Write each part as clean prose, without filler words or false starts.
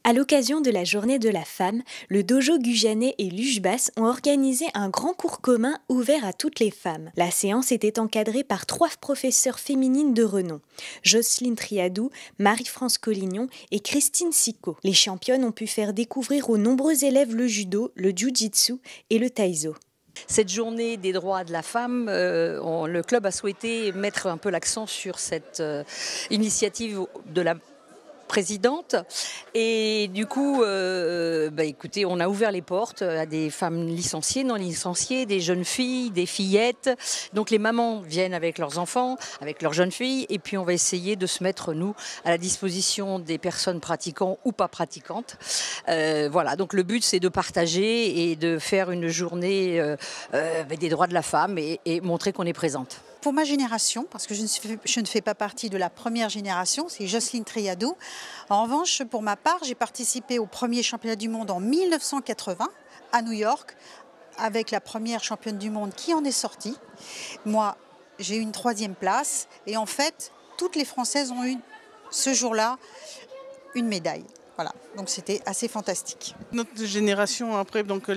À l'occasion de la Journée de la femme, le dojo gujanais et l'UJBAS ont organisé un grand cours commun ouvert à toutes les femmes. La séance était encadrée par 3 professeurs féminines de renom, Jocelyne Triadou, Marie-France Collignon et Christine Sicot. Les championnes ont pu faire découvrir aux nombreux élèves le judo, le jiu-jitsu et le taïso. Cette journée des droits de la femme, le club a souhaité mettre un peu l'accent sur cette initiative de la présidente et du coup écoutez, on a ouvert les portes à des femmes licenciées, non licenciées, des jeunes filles, des fillettes, donc les mamans viennent avec leurs enfants, avec leurs jeunes filles et puis on va essayer de se mettre nous à la disposition des personnes pratiquantes ou pas pratiquantes. Voilà, donc le but c'est de partager et de faire une journée des droits de la femme et montrer qu'on est présente. Pour ma génération, parce que je ne fais pas partie de la première génération, c'est Jocelyne Triadou. En revanche, pour ma part, j'ai participé au premier championnat du monde en 1980 à New York, avec la première championne du monde qui en est sortie. Moi, j'ai eu une 3e place et en fait, toutes les Françaises ont eu ce jour-là une médaille. Voilà, donc c'était assez fantastique. Notre génération, après, donc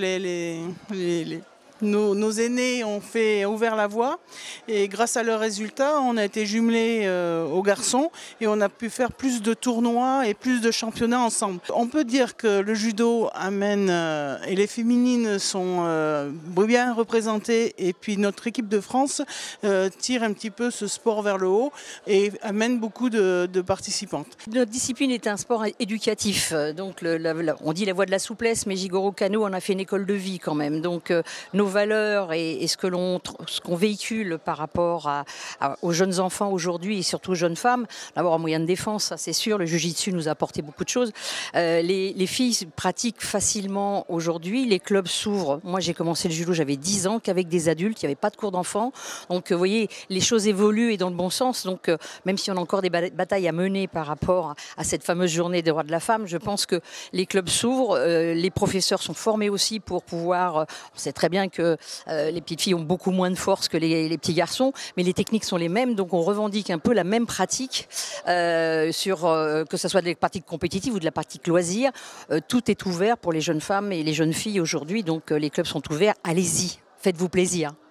nos aînés ont ouvert la voie et grâce à leurs résultats, on a été jumelés aux garçons et on a pu faire plus de tournois et plus de championnats ensemble. On peut dire que le judo amène et les féminines sont bien représentées et puis notre équipe de France tire un petit peu ce sport vers le haut et amène beaucoup de participantes. Notre discipline est un sport éducatif, donc on dit la voie de la souplesse, mais Jigoro Kano en a fait une école de vie quand même. Donc nos valeurs et ce qu'on véhicule par rapport aux jeunes enfants aujourd'hui et surtout aux jeunes femmes. D'abord en moyen de défense, ça c'est sûr, le jiu-jitsu nous a apporté beaucoup de choses. Les filles pratiquent facilement aujourd'hui, les clubs s'ouvrent. Moi j'ai commencé le judo, j'avais 10 ans qu'avec des adultes, il n'y avait pas de cours d'enfants. Donc vous voyez, les choses évoluent et dans le bon sens. Donc même si on a encore des batailles à mener par rapport à cette fameuse journée des droits de la femme, je pense que les clubs s'ouvrent, les professeurs sont formés aussi pour pouvoir, on sait très bien que les petites filles ont beaucoup moins de force que les petits garçons, mais les techniques sont les mêmes, donc on revendique un peu la même pratique que ce soit des pratiques compétitives ou de la pratique loisir. Tout est ouvert pour les jeunes femmes et les jeunes filles aujourd'hui, donc les clubs sont ouverts, allez-y, faites-vous plaisir.